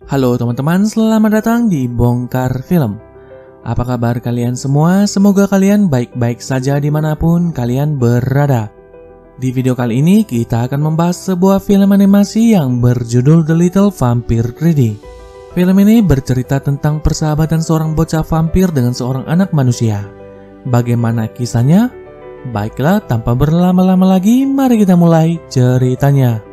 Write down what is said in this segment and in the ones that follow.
Halo teman-teman, selamat datang di Bongkar Film. Apa kabar kalian semua? Semoga kalian baik-baik saja dimanapun kalian berada. Di video kali ini kita akan membahas sebuah film animasi yang berjudul The Little Vampire Ready. Film ini bercerita tentang persahabatan seorang bocah vampir dengan seorang anak manusia. Bagaimana kisahnya? Baiklah, tanpa berlama-lama lagi, mari kita mulai ceritanya.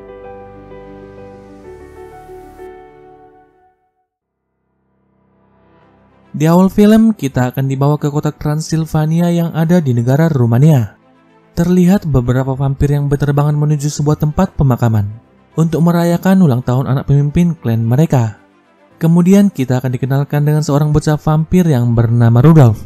Di awal film, kita akan dibawa ke kota Transilvania yang ada di negara Rumania. Terlihat beberapa vampir yang berterbangan menuju sebuah tempat pemakaman untuk merayakan ulang tahun anak pemimpin klan mereka. Kemudian kita akan dikenalkan dengan seorang bocah vampir yang bernama Rudolf.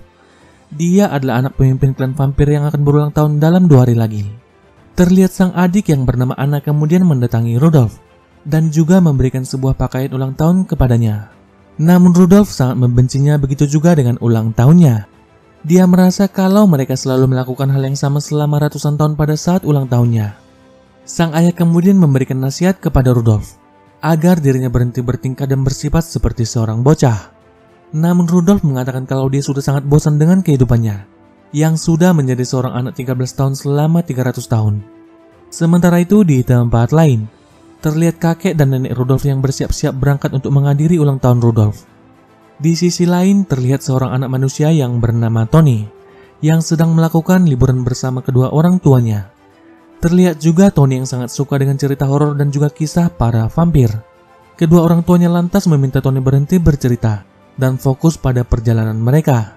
Dia adalah anak pemimpin klan vampir yang akan berulang tahun dalam 2 hari lagi. Terlihat sang adik yang bernama Anna kemudian mendatangi Rudolf dan juga memberikan sebuah pakaian ulang tahun kepadanya. Namun Rudolf sangat membencinya, begitu juga dengan ulang tahunnya. Dia merasa kalau mereka selalu melakukan hal yang sama selama ratusan tahun pada saat ulang tahunnya. Sang ayah kemudian memberikan nasihat kepada Rudolf agar dirinya berhenti bertingkah dan bersifat seperti seorang bocah. Namun Rudolf mengatakan kalau dia sudah sangat bosan dengan kehidupannya yang sudah menjadi seorang anak 13 tahun selama 300 tahun. Sementara itu di tempat lain, terlihat kakek dan nenek Rudolf yang bersiap-siap berangkat untuk menghadiri ulang tahun Rudolf. Di sisi lain terlihat seorang anak manusia yang bernama Tony yang sedang melakukan liburan bersama kedua orang tuanya. Terlihat juga Tony yang sangat suka dengan cerita horor dan juga kisah para vampir. Kedua orang tuanya lantas meminta Tony berhenti bercerita dan fokus pada perjalanan mereka.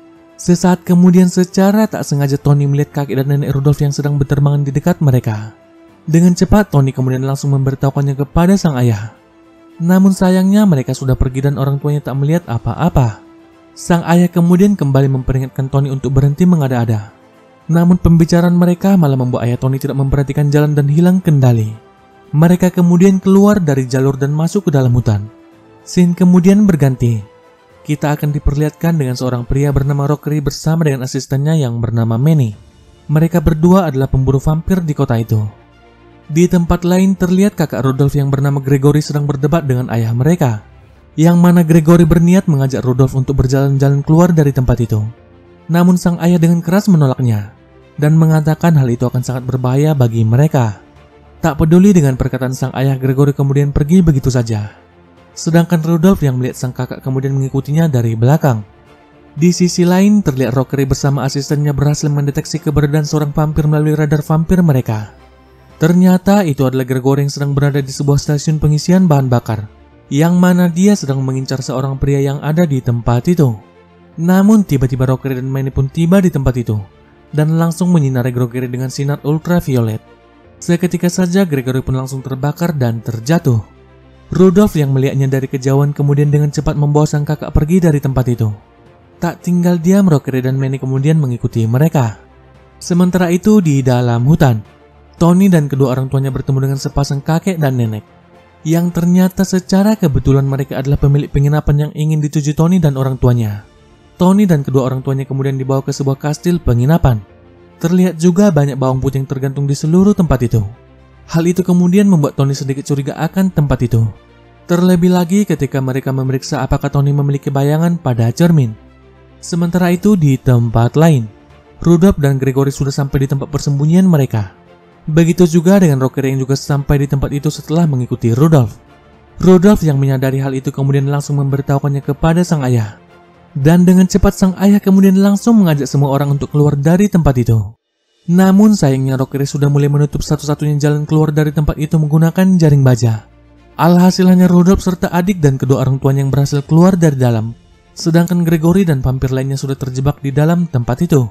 Sesaat kemudian secara tak sengaja Tony melihat kakek dan nenek Rudolf yang sedang berterbangan di dekat mereka. Dengan cepat, Tony kemudian langsung memberitahukannya kepada sang ayah. Namun sayangnya mereka sudah pergi dan orang tuanya tak melihat apa-apa. Sang ayah kemudian kembali memperingatkan Tony untuk berhenti mengada-ada. Namun pembicaraan mereka malah membuat ayah Tony tidak memperhatikan jalan dan hilang kendali. Mereka kemudian keluar dari jalur dan masuk ke dalam hutan. Scene kemudian berganti. Kita akan diperlihatkan dengan seorang pria bernama Rockery bersama dengan asistennya yang bernama Manny. Mereka berdua adalah pemburu vampir di kota itu. Di tempat lain terlihat kakak Rudolf yang bernama Gregory sedang berdebat dengan ayah mereka, yang mana Gregory berniat mengajak Rudolf untuk berjalan-jalan keluar dari tempat itu. Namun sang ayah dengan keras menolaknya dan mengatakan hal itu akan sangat berbahaya bagi mereka. Tak peduli dengan perkataan sang ayah, Gregory kemudian pergi begitu saja. Sedangkan Rudolf yang melihat sang kakak kemudian mengikutinya dari belakang. Di sisi lain terlihat Rockery bersama asistennya berhasil mendeteksi keberadaan seorang vampir melalui radar vampir mereka. Ternyata itu adalah Gregory yang sedang berada di sebuah stasiun pengisian bahan bakar, yang mana dia sedang mengincar seorang pria yang ada di tempat itu. Namun tiba-tiba Rockery dan Manny pun tiba di tempat itu, dan langsung menyinari Gregory dengan sinar ultraviolet. Seketika saja Gregory pun langsung terbakar dan terjatuh. Rudolf yang melihatnya dari kejauhan kemudian dengan cepat membawa sang kakak pergi dari tempat itu. Tak tinggal diam, Rockery dan Manny kemudian mengikuti mereka. Sementara itu di dalam hutan, Tony dan kedua orang tuanya bertemu dengan sepasang kakek dan nenek, yang ternyata secara kebetulan mereka adalah pemilik penginapan yang ingin dituju Tony dan orang tuanya. Tony dan kedua orang tuanya kemudian dibawa ke sebuah kastil penginapan. Terlihat juga banyak bawang putih yang tergantung di seluruh tempat itu. Hal itu kemudian membuat Tony sedikit curiga akan tempat itu. Terlebih lagi ketika mereka memeriksa apakah Tony memiliki bayangan pada cermin. Sementara itu di tempat lain, Rudolf dan Gregory sudah sampai di tempat persembunyian mereka. Begitu juga dengan Rockery yang juga sampai di tempat itu setelah mengikuti Rudolf. Rudolf yang menyadari hal itu kemudian langsung memberitahukannya kepada sang ayah. Dan dengan cepat sang ayah kemudian langsung mengajak semua orang untuk keluar dari tempat itu. Namun sayangnya Rockery sudah mulai menutup satu-satunya jalan keluar dari tempat itu menggunakan jaring baja. Alhasil hanya Rudolf serta adik dan kedua orang tuanya yang berhasil keluar dari dalam. Sedangkan Gregory dan vampir lainnya sudah terjebak di dalam tempat itu.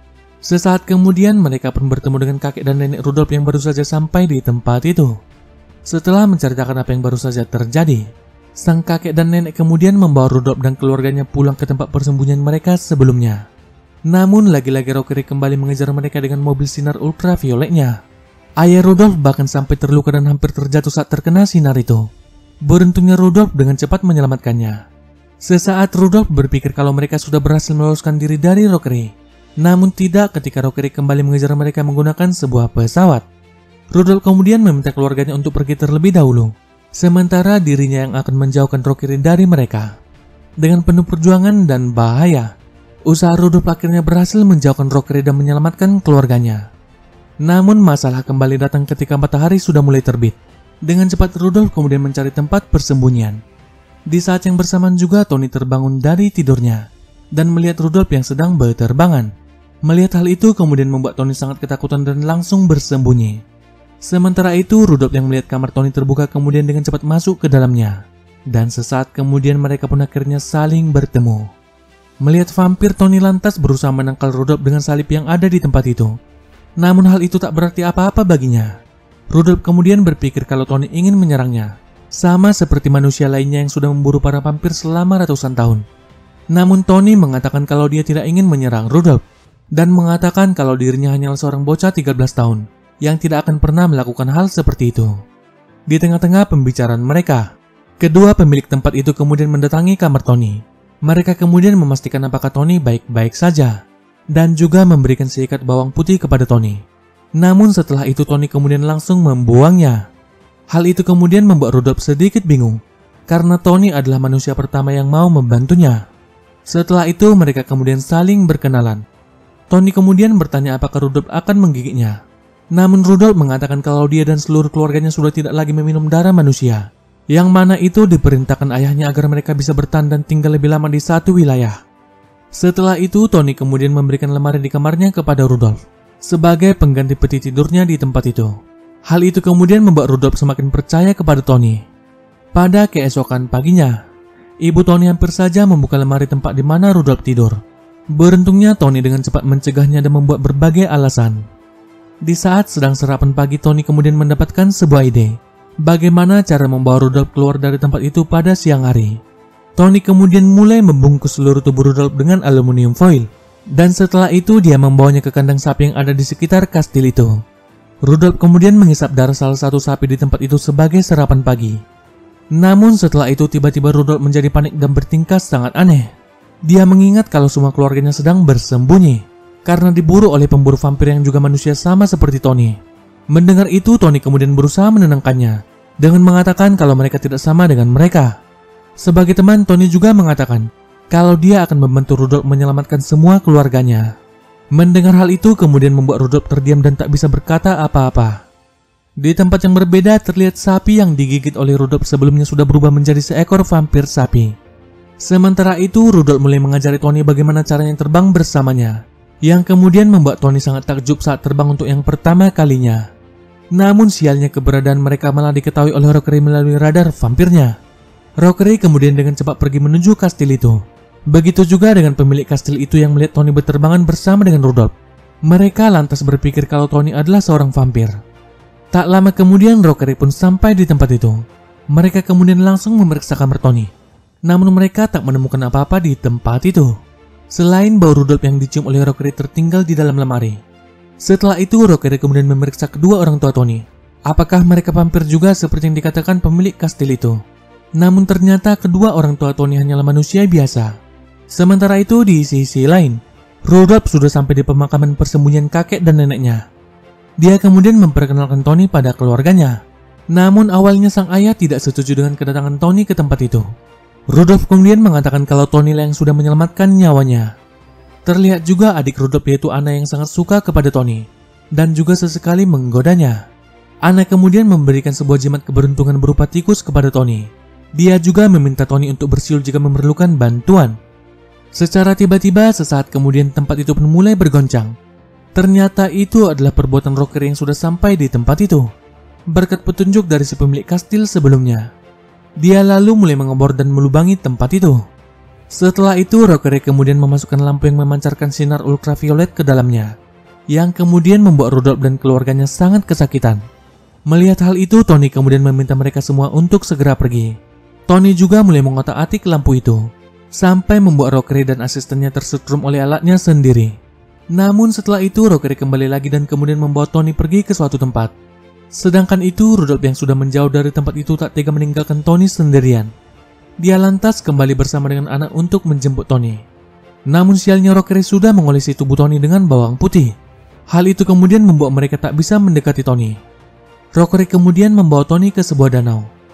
Sesaat kemudian mereka pun bertemu dengan kakek dan nenek Rudolf yang baru saja sampai di tempat itu. Setelah menceritakan apa yang baru saja terjadi, sang kakek dan nenek kemudian membawa Rudolf dan keluarganya pulang ke tempat persembunyian mereka sebelumnya. Namun lagi-lagi Rockery kembali mengejar mereka dengan mobil sinar ultravioletnya. Ayah Rudolf bahkan sampai terluka dan hampir terjatuh saat terkena sinar itu. Beruntungnya Rudolf dengan cepat menyelamatkannya. Sesaat Rudolf berpikir kalau mereka sudah berhasil meloloskan diri dari Rockery. Namun tidak ketika Rockery kembali mengejar mereka menggunakan sebuah pesawat. Rudolf kemudian meminta keluarganya untuk pergi terlebih dahulu sementara dirinya yang akan menjauhkan Rockery dari mereka. Dengan penuh perjuangan dan bahaya, usaha Rudolf akhirnya berhasil menjauhkan Rockery dan menyelamatkan keluarganya. Namun masalah kembali datang ketika matahari sudah mulai terbit. Dengan cepat Rudolf kemudian mencari tempat persembunyian. Di saat yang bersamaan juga Tony terbangun dari tidurnya dan melihat Rudolf yang sedang berterbangan. Melihat hal itu kemudian membuat Tony sangat ketakutan dan langsung bersembunyi. Sementara itu Rudolf yang melihat kamar Tony terbuka kemudian dengan cepat masuk ke dalamnya. Dan sesaat kemudian mereka pun akhirnya saling bertemu. Melihat vampir, Tony lantas berusaha menangkal Rudolf dengan salib yang ada di tempat itu. Namun hal itu tak berarti apa-apa baginya. Rudolf kemudian berpikir kalau Tony ingin menyerangnya, sama seperti manusia lainnya yang sudah memburu para vampir selama ratusan tahun. Namun Tony mengatakan kalau dia tidak ingin menyerang Rudolf, dan mengatakan kalau dirinya hanyalah seorang bocah 13 tahun, yang tidak akan pernah melakukan hal seperti itu. Di tengah-tengah pembicaraan mereka, kedua pemilik tempat itu kemudian mendatangi kamar Tony. Mereka kemudian memastikan apakah Tony baik-baik saja, dan juga memberikan seikat bawang putih kepada Tony. Namun setelah itu Tony kemudian langsung membuangnya. Hal itu kemudian membuat Rudolf sedikit bingung, karena Tony adalah manusia pertama yang mau membantunya. Setelah itu mereka kemudian saling berkenalan. Tony kemudian bertanya apakah Rudolf akan menggigitnya. Namun Rudolf mengatakan kalau dia dan seluruh keluarganya sudah tidak lagi meminum darah manusia, yang mana itu diperintahkan ayahnya agar mereka bisa bertahan dan tinggal lebih lama di satu wilayah. Setelah itu Tony kemudian memberikan lemari di kamarnya kepada Rudolf sebagai pengganti peti tidurnya di tempat itu. Hal itu kemudian membuat Rudolf semakin percaya kepada Tony. Pada keesokan paginya, ibu Tony hampir saja membuka lemari tempat di mana Rudolf tidur. Beruntungnya Tony dengan cepat mencegahnya dan membuat berbagai alasan. Di saat sedang sarapan pagi, Tony kemudian mendapatkan sebuah ide, bagaimana cara membawa Rudolf keluar dari tempat itu pada siang hari. Tony kemudian mulai membungkus seluruh tubuh Rudolf dengan aluminium foil. Dan setelah itu dia membawanya ke kandang sapi yang ada di sekitar kastil itu. Rudolf kemudian menghisap darah salah satu sapi di tempat itu sebagai sarapan pagi. Namun setelah itu tiba-tiba Rudolf menjadi panik dan bertingkah sangat aneh. Dia mengingat kalau semua keluarganya sedang bersembunyi karena diburu oleh pemburu vampir yang juga manusia sama seperti Tony. Mendengar itu Tony kemudian berusaha menenangkannya dengan mengatakan kalau mereka tidak sama dengan mereka. Sebagai teman, Tony juga mengatakan kalau dia akan membantu Rudolf menyelamatkan semua keluarganya. Mendengar hal itu kemudian membuat Rudolf terdiam dan tak bisa berkata apa-apa. Di tempat yang berbeda terlihat sapi yang digigit oleh Rudolf sebelumnya sudah berubah menjadi seekor vampir sapi. Sementara itu Rudolf mulai mengajari Tony bagaimana caranya terbang bersamanya, yang kemudian membuat Tony sangat takjub saat terbang untuk yang pertama kalinya. Namun sialnya keberadaan mereka malah diketahui oleh Rockery melalui radar vampirnya. Rockery kemudian dengan cepat pergi menuju kastil itu. Begitu juga dengan pemilik kastil itu yang melihat Tony berterbangan bersama dengan Rudolf. Mereka lantas berpikir kalau Tony adalah seorang vampir. Tak lama kemudian Rockery pun sampai di tempat itu. Mereka kemudian langsung memeriksa kamar Tony. Namun mereka tak menemukan apa-apa di tempat itu, selain bau Rudolf yang dicium oleh Rockery tertinggal di dalam lemari. Setelah itu Rockery kemudian memeriksa kedua orang tua Tony. Apakah mereka vampir juga seperti yang dikatakan pemilik kastil itu? Namun ternyata kedua orang tua Tony hanyalah manusia biasa. Sementara itu di sisi lain, Rudolf sudah sampai di pemakaman persembunyian kakek dan neneknya. Dia kemudian memperkenalkan Tony pada keluarganya. Namun awalnya sang ayah tidak setuju dengan kedatangan Tony ke tempat itu. Rudolf kemudian mengatakan kalau Tony lah yang sudah menyelamatkan nyawanya. Terlihat juga adik Rudolf yaitu Anna yang sangat suka kepada Tony dan juga sesekali menggodanya. Anna kemudian memberikan sebuah jimat keberuntungan berupa tikus kepada Tony. Dia juga meminta Tony untuk bersiul jika memerlukan bantuan. Secara tiba-tiba sesaat kemudian tempat itu pun mulai bergoncang. Ternyata itu adalah perbuatan Rockery yang sudah sampai di tempat itu, berkat petunjuk dari si pemilik kastil sebelumnya. Dia lalu mulai mengebor dan melubangi tempat itu. Setelah itu Rockery kemudian memasukkan lampu yang memancarkan sinar ultraviolet ke dalamnya, yang kemudian membuat Rudolf dan keluarganya sangat kesakitan. Melihat hal itu Tony kemudian meminta mereka semua untuk segera pergi. Tony juga mulai mengotak-atik lampu itu, sampai membuat Rockery dan asistennya tersetrum oleh alatnya sendiri. Namun setelah itu Rockery kembali lagi dan kemudian membawa Tony pergi ke suatu tempat. Sedangkan itu Rudolf yang sudah menjauh dari tempat itu tak tega meninggalkan Tony sendirian. Dia lantas kembali bersama dengan anak untuk menjemput Tony. Namun sialnya Rockery sudah mengolesi tubuh Tony dengan bawang putih. Hal itu kemudian membuat mereka tak bisa mendekati Tony. Rockery kemudian membawa Tony ke sebuah danau.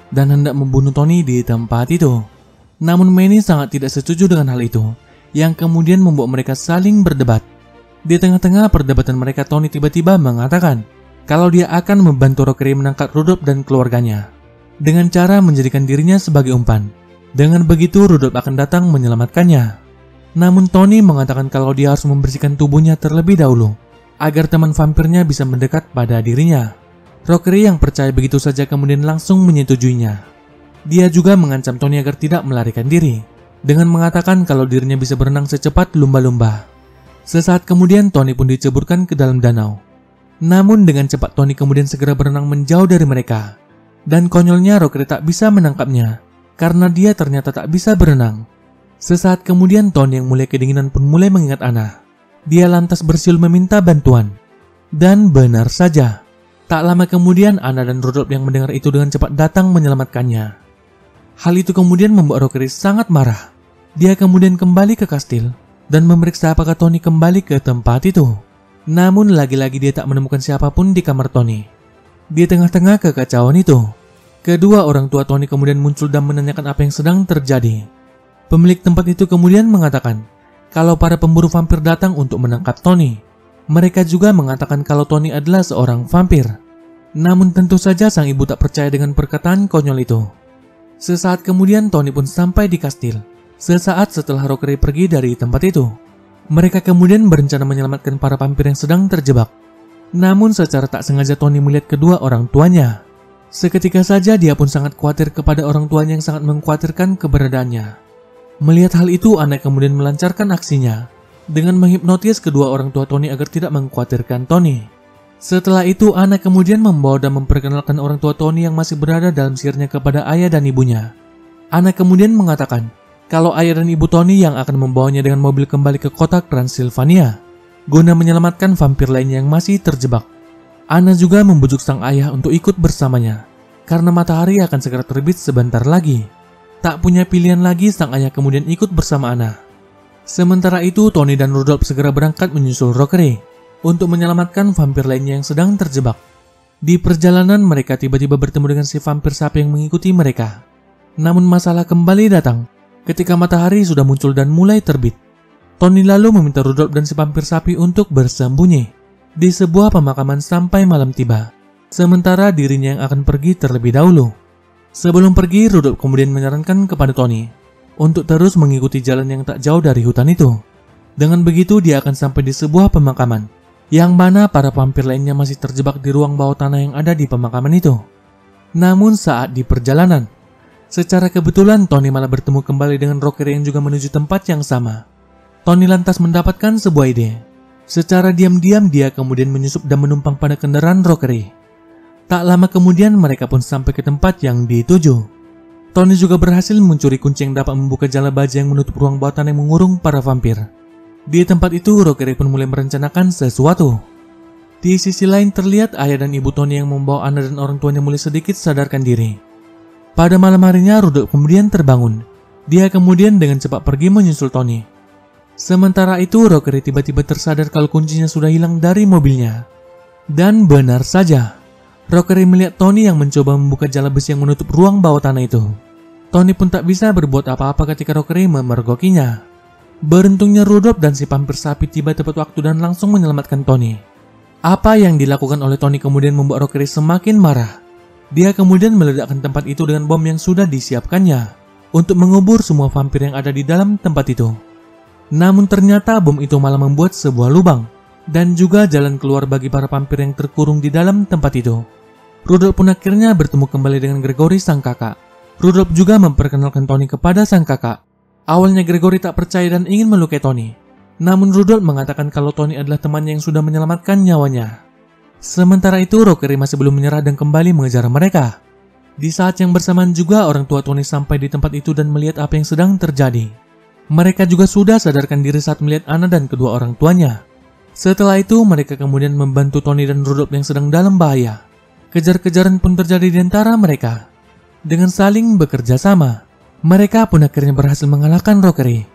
dan hendak membunuh Tony di tempat itu. Namun Manny sangat tidak setuju dengan hal itu, yang kemudian membuat mereka saling berdebat. Di tengah-tengah perdebatan mereka, Tony tiba-tiba mengatakan kalau dia akan membantu Rockery menangkap Rudolph dan keluarganya dengan cara menjadikan dirinya sebagai umpan. Dengan begitu Rudolph akan datang menyelamatkannya. Namun Tony mengatakan kalau dia harus membersihkan tubuhnya terlebih dahulu agar teman vampirnya bisa mendekat pada dirinya. Rockery yang percaya begitu saja kemudian langsung menyetujuinya. Dia juga mengancam Tony agar tidak melarikan diri dengan mengatakan kalau dirinya bisa berenang secepat lumba-lumba. Sesaat kemudian Tony pun diceburkan ke dalam danau. Namun dengan cepat Tony kemudian segera berenang menjauh dari mereka. Dan konyolnya Rockery tak bisa menangkapnya karena dia ternyata tak bisa berenang. Sesaat kemudian Tony yang mulai kedinginan pun mulai mengingat Anna. Dia lantas bersiul meminta bantuan. Dan benar saja, tak lama kemudian Anna dan Rudolph yang mendengar itu dengan cepat datang menyelamatkannya. Hal itu kemudian membuat Rockery sangat marah. Dia kemudian kembali ke kastil dan memeriksa apakah Tony kembali ke tempat itu. Namun lagi-lagi dia tak menemukan siapapun di kamar Tony. Di tengah-tengah kekacauan itu, kedua orang tua Tony kemudian muncul dan menanyakan apa yang sedang terjadi. Pemilik tempat itu kemudian mengatakan kalau para pemburu vampir datang untuk menangkap Tony. Mereka juga mengatakan kalau Tony adalah seorang vampir. Namun tentu saja sang ibu tak percaya dengan perkataan konyol itu. Sesaat kemudian Tony pun sampai di kastil. Sesaat setelah Rockery pergi dari tempat itu, mereka kemudian berencana menyelamatkan para vampir yang sedang terjebak. Namun secara tak sengaja Tony melihat kedua orang tuanya. Seketika saja dia pun sangat khawatir kepada orang tuanya yang sangat mengkhawatirkan keberadaannya. Melihat hal itu, Anna kemudian melancarkan aksinya dengan menghipnotis kedua orang tua Tony agar tidak mengkhawatirkan Tony. Setelah itu, Anna kemudian membawa dan memperkenalkan orang tua Tony yang masih berada dalam sihirnya kepada ayah dan ibunya. Anna kemudian mengatakan kalau ayah dan ibu Tony yang akan membawanya dengan mobil kembali ke kota Transylvania guna menyelamatkan vampir lainnya yang masih terjebak. Anna juga membujuk sang ayah untuk ikut bersamanya karena matahari akan segera terbit sebentar lagi. Tak punya pilihan lagi, sang ayah kemudian ikut bersama Anna. Sementara itu, Tony dan Rudolph segera berangkat menyusul Rockery untuk menyelamatkan vampir lainnya yang sedang terjebak. Di perjalanan mereka tiba-tiba bertemu dengan si vampir sapi yang mengikuti mereka. Namun masalah kembali datang ketika matahari sudah muncul dan mulai terbit. Tony lalu meminta Rudolph dan si vampir sapi untuk bersembunyi di sebuah pemakaman sampai malam tiba. Sementara dirinya yang akan pergi terlebih dahulu. Sebelum pergi, Rudolph kemudian menyarankan kepada Tony untuk terus mengikuti jalan yang tak jauh dari hutan itu. Dengan begitu dia akan sampai di sebuah pemakaman yang mana para vampir lainnya masih terjebak di ruang bawah tanah yang ada di pemakaman itu. Namun saat di perjalanan, secara kebetulan Tony malah bertemu kembali dengan Rockery yang juga menuju tempat yang sama. Tony lantas mendapatkan sebuah ide. Secara diam-diam dia kemudian menyusup dan menumpang pada kendaraan Rockery. Tak lama kemudian mereka pun sampai ke tempat yang dituju. Tony juga berhasil mencuri kunci yang dapat membuka jala baja yang menutup ruang bawah tanah yang mengurung para vampir. Di tempat itu, Rockery pun mulai merencanakan sesuatu. Di sisi lain terlihat ayah dan ibu Tony yang membawa Anna dan orang tuanya mulai sedikit sadarkan diri. Pada malam harinya, Rudolph kemudian terbangun. Dia kemudian dengan cepat pergi menyusul Tony. Sementara itu, Rockery tiba-tiba tersadar kalau kuncinya sudah hilang dari mobilnya. Dan benar saja, Rockery melihat Tony yang mencoba membuka jala besi yang menutup ruang bawah tanah itu. Tony pun tak bisa berbuat apa-apa ketika Rockery memergokinya. Beruntungnya Rudolph dan si vampir sapi tiba tepat waktu dan langsung menyelamatkan Tony. Apa yang dilakukan oleh Tony kemudian membuat Rockery semakin marah. Dia kemudian meledakkan tempat itu dengan bom yang sudah disiapkannya untuk mengubur semua vampir yang ada di dalam tempat itu. Namun ternyata bom itu malah membuat sebuah lubang dan juga jalan keluar bagi para vampir yang terkurung di dalam tempat itu. Rudolph pun akhirnya bertemu kembali dengan Gregory sang kakak. Rudolph juga memperkenalkan Tony kepada sang kakak. Awalnya Gregory tak percaya dan ingin melukai Tony. Namun Rudolph mengatakan kalau Tony adalah temannya yang sudah menyelamatkan nyawanya. Sementara itu Rockery masih belum menyerah dan kembali mengejar mereka. Di saat yang bersamaan juga orang tua Tony sampai di tempat itu dan melihat apa yang sedang terjadi. Mereka juga sudah sadarkan diri saat melihat Anna dan kedua orang tuanya. Setelah itu mereka kemudian membantu Tony dan Rudolph yang sedang dalam bahaya. Kejar-kejaran pun terjadi di antara mereka. Dengan saling bekerja sama, mereka pun akhirnya berhasil mengalahkan Rockery.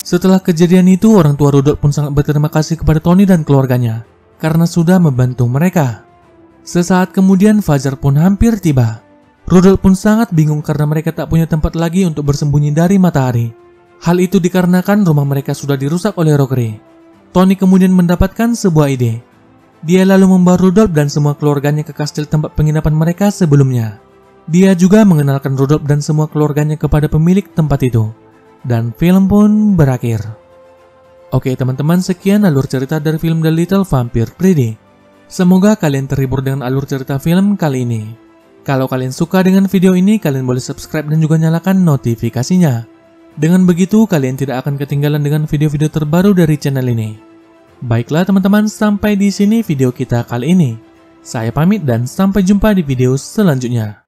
Setelah kejadian itu, orang tua Rudolph pun sangat berterima kasih kepada Tony dan keluarganya karena sudah membantu mereka. Sesaat kemudian Fajar pun hampir tiba. Rudolph pun sangat bingung karena mereka tak punya tempat lagi untuk bersembunyi dari matahari. Hal itu dikarenakan rumah mereka sudah dirusak oleh Rockery. Tony kemudian mendapatkan sebuah ide. Dia lalu membawa Rudolph dan semua keluarganya ke kastil tempat penginapan mereka sebelumnya. Dia juga mengenalkan Rudolph dan semua keluarganya kepada pemilik tempat itu. Dan film pun berakhir. Oke teman-teman, sekian alur cerita dari film The Little Vampire 3D. Semoga kalian terhibur dengan alur cerita film kali ini. Kalau kalian suka dengan video ini, kalian boleh subscribe dan juga nyalakan notifikasinya. Dengan begitu, kalian tidak akan ketinggalan dengan video-video terbaru dari channel ini. Baiklah teman-teman, sampai di sini video kita kali ini. Saya pamit dan sampai jumpa di video selanjutnya.